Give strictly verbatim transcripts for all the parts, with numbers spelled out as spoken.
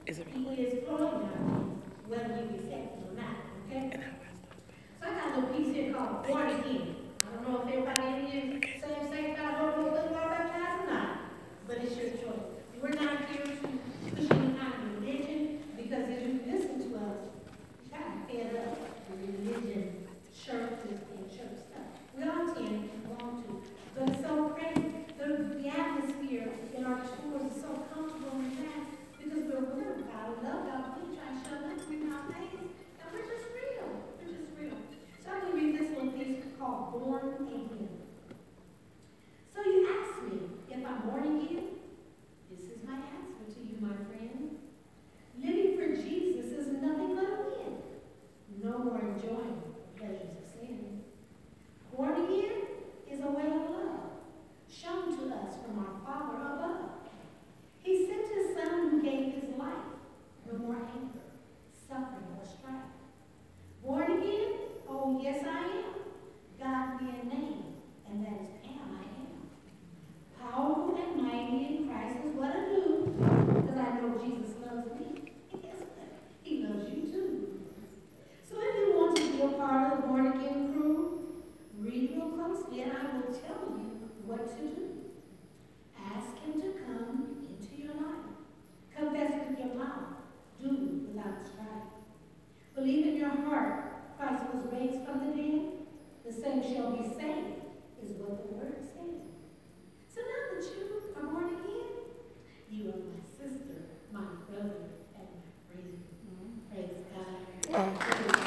Is it He is flowing now, whether you accept it or not, okay? So I got a little piece here called Born Again. I don't know if everybody in here is same, same God, don't know whether you are baptized or not, but it's your choice. We're not here to push any kind of religion, because if you listen to us, you kind of fed up with religion, churches, and church stuff. We all tend to belong to. But it's so crazy. The, the atmosphere in our tours is so comfortable and relaxed because we're real. God, we love God. We try to shove nothing in our face. And we're just real. We're just real. So I'm going to read this little piece called Born Again. So you ask me if I'm born again? This is my answer to you, my friend. Living for Jesus is nothing but a win. No more enjoying the pleasures of sin. Born again is a way of love shown to us from our Father above. He sent his Son who gave his life. No more anger, suffering, or strife. Born again? Oh, yes, I am. God be a name, and that is Pam, I am. Powerful and mighty in Christ is what I do, because I know Jesus loves me. And guess what? He loves you too. So if you want to be a part of the born again crew, read real closely, and I will tell you what to do. Ask him to come into your life. Confess with your mouth. Do without strife. Believe in your heart Christ was raised from the dead. The same shall be saved, is what the word says. So now that you are born again, you are my sister, my brother, and my friend. Mm-hmm. Praise God. Uh.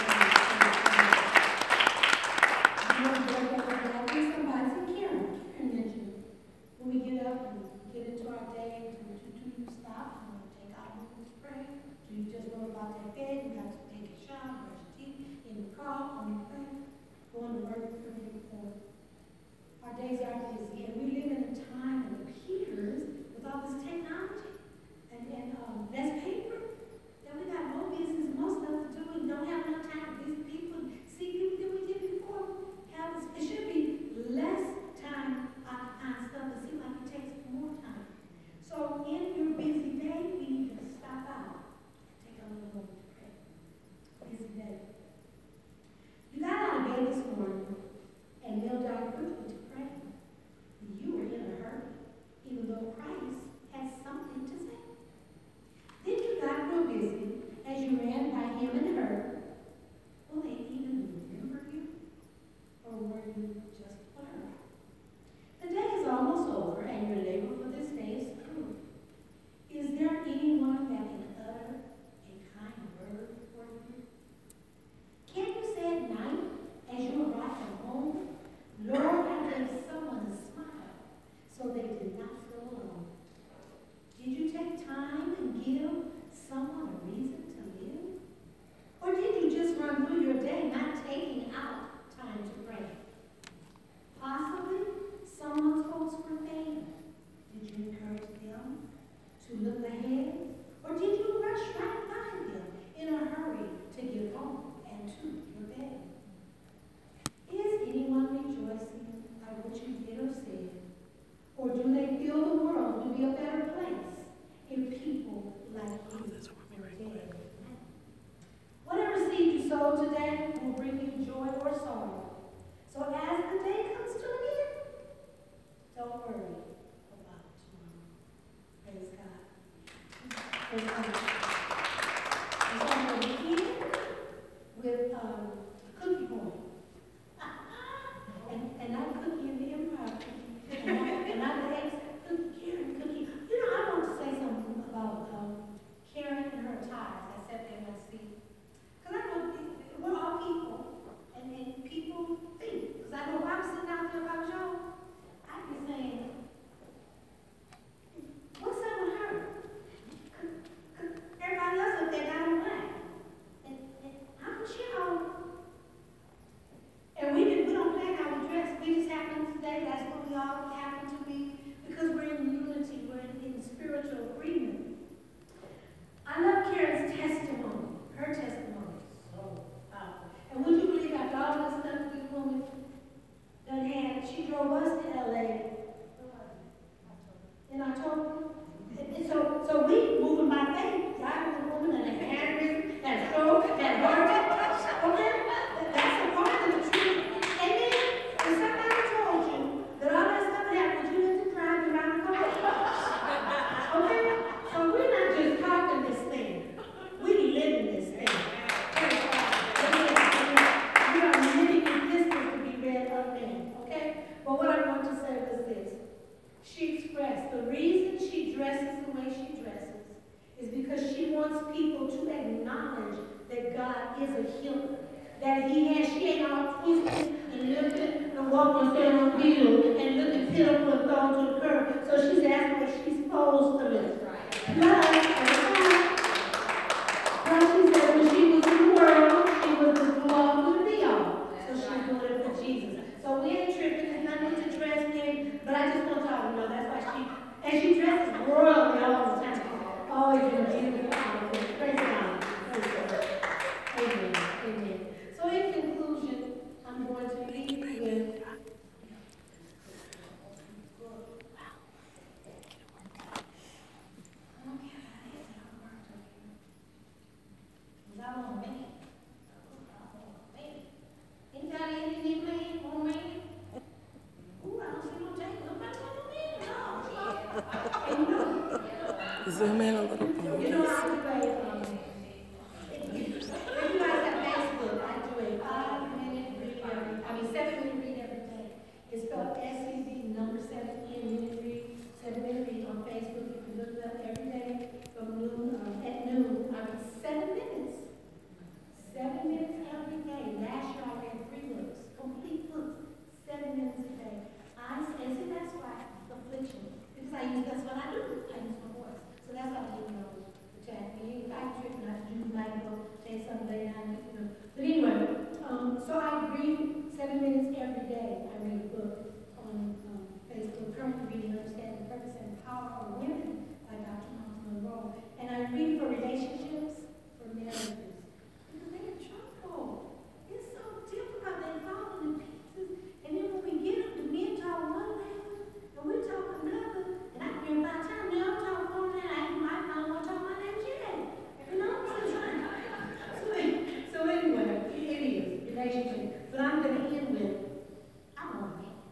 When we get up and get into our day, do, do, do you stop? You want to take our movement to pray? Do you just roll about that bed? You have to take a shower, brush your teeth, in the car, on the plane, going to work, pray before. Our days are busy, and we live in a time of computers with all this technology and, and um, less paper. Then we got more business, more stuff to do, and don't have enough time to visit people, see people than we did before. Have this, it should be less time on stuff. It seems like it takes more time. So in your busy day, we need to stop out and take a little moment to pray. Busy day. You got out of bed this morning and knelt down quickly to pray. You were in a hurry, even though Christ has something to say. Then you got real busy as you ran by him and her. Will they even remember you? Or were you just blurred? The day is almost over, and your labor for this day is through. Is there anyone that can utter a kind word for you? Can you say at night, as you arrive at home, Lord, I gave someone a smile, so they did not feel alone? Did you take time and give someone a reason to live? Or did you just run through your day not taking out time to pray? Possibly someone's hopes were fading. Did you encourage them to look ahead? Or did you rush right by them in a hurry to get home and to your bed? Is anyone rejoicing by what you did or said? Or do they feel the world would be a better place if people like you were dead? Whatever seed you sow today will bring you joy or sorrow. So as the day comes to an end, don't worry about tomorrow. Praise God. Praise God. And so I'm going to begin with um, a cookie boy. and, and not a cookie in the empire cookie. And not, and not the ex cookie, Karen cookie. You know, I want to say something about um, Karen and her ties. I sat there and I see. Because I know we're all people. And, and people think. Because I know if I'm sitting out there about y'all, I'd be saying, what's up with her? Everybody else up there got on black. that he had, she ain't all twisted and looking and walking on the bill and looking pitiful and thrown to the curb. So she said that's what she's supposed to look. Plus, plus she said when she was in the world, she was the belong to the be all. So she's doing it for Jesus. So we ain't tripping, there's nothing to dress in, but I just want y'all to know that's why she, and she dresses royally all the time. Always in a beautiful outfit. Praise God. Praise God. Amen. Amen. So in conclusion, I'm going to leave with zoom in a little more. You know, I do a, um, if you guys have Facebook, I do a five minute read every, I mean seven minute read every day. It's spelled S E V number seven in minute read, seven minute read on Facebook. You can look it up every day from noon, um, at noon. I mean seven minutes. Seven minutes every day. Last year I read three books, complete books, seven minutes a day. I say, see, that's why affliction. Because I use, that's what I do. I use my voice. So that's how you know the chat. Me, I trick not to use my book, say something later on, you know. But anyway, um, so I read seven minutes every day. I read a book on um, Facebook, currently reading Understanding the Purpose and Power of Women by Doctor Miles Monroe. And I read for relationships, for marriages. Because they're in trouble. It's so difficult. They fall into pieces. And then when we get them, the men talk one language, and we talk another. And I can by the time they all talk one language, I can my phone will talk my language again. You know? So, so anyway, it is relationship. But I'm going to end with, I want a man.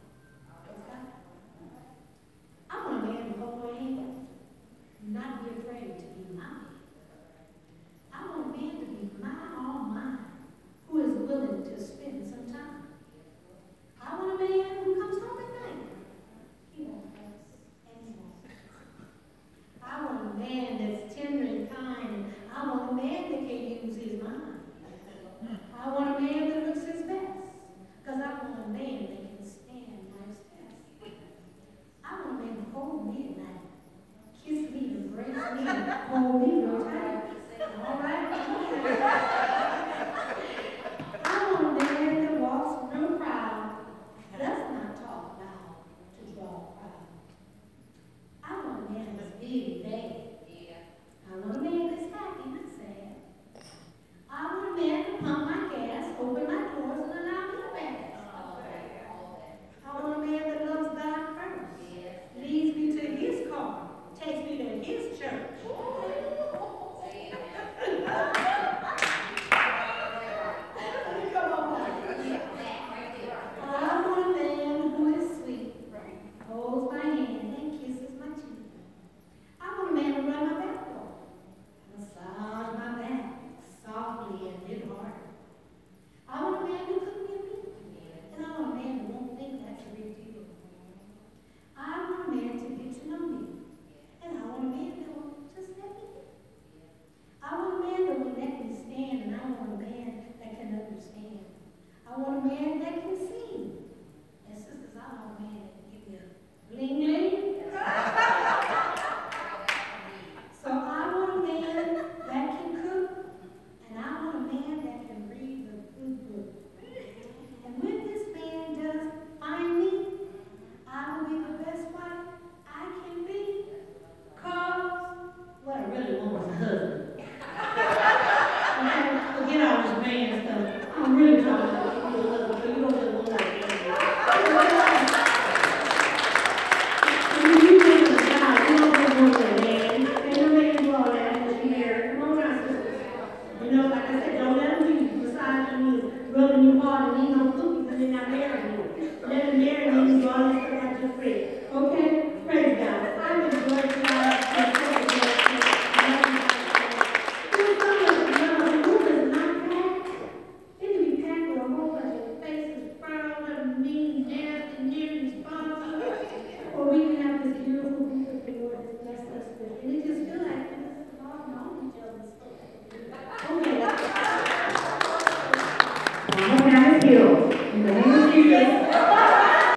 I want a man to hold my hand, not be afraid to be my man. I want a man to be mine, all mine, who is willing to spend some time. I want a man who comes home at night. He won't fuss anymore. I want a man that's tender and kind. I want a man that can use his mind. I want a man that looks his best. Because I want a man that can stand life's test. I want a man to hold me at night. Kiss me, embrace me, hold me real tight. All right? I want a man that walks through a crowd, does not talk loud to draw a crowd. I want a man that's big, bad. I want a man that's happy, not sad. I want a man to pump my gas, open my doors, and allow me to pass. I want a man that loves God first, leads me to his car, takes me to his church. Come on. I want a man who is sweet, holds my hand and kisses my cheek. I want a man to run my back door, massage my back softly and live hard. I want a man who cook me a meal, and I want a man who won't think that's a big deal. I want a man to get to know me, and I want a man that will just let me be. I want a man that will let me stand, and I want a man that can understand. I want a man that can sing. And sisters, I want a man that can give me a bling bling. So I want a man that can cook, and I want a man that can read the good book. And when this man does find me, I will be the best wife I can be. Cause what I really want is a husband. Okay? Forget all this man stuff. I'm really trying to get you a husband, so you don't just want like that. When you live in a child, you don't just want that man. And no man do all that unless you married. Come on now, sisters. You know, like I said, don't let them use you beside your knees, rubbing you hard and eating no cookies and they're not marrying you. Let them marry you and do all this stuff like your friend. Okay?